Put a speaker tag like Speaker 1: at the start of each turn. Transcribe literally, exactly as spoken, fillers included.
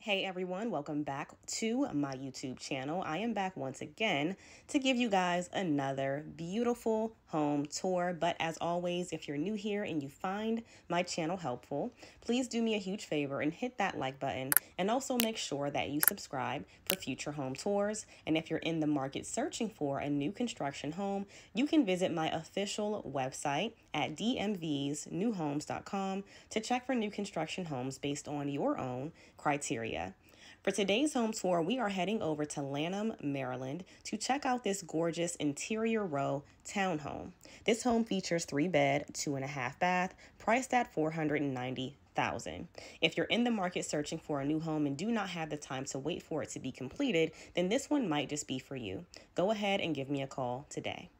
Speaker 1: Hey everyone, welcome back to my YouTube channel. I am back once again to give you guys another beautiful home tour. But as always, if you're new here and you find my channel helpful, please do me a huge favor and hit that like button, and also make sure that you subscribe for future home tours. And if you're in the market searching for a new construction home, you can visit my official website at d m vs new homes dot com to check for new construction homes based on your own criteria. For today's home tour, we are heading over to Lanham, Maryland to check out this gorgeous interior row townhome. This home features three bed, two and a half bath, priced at four hundred ninety thousand dollars. If you're in the market searching for a new home and do not have the time to wait for it to be completed, then this one might just be for you. Go ahead and give me a call today.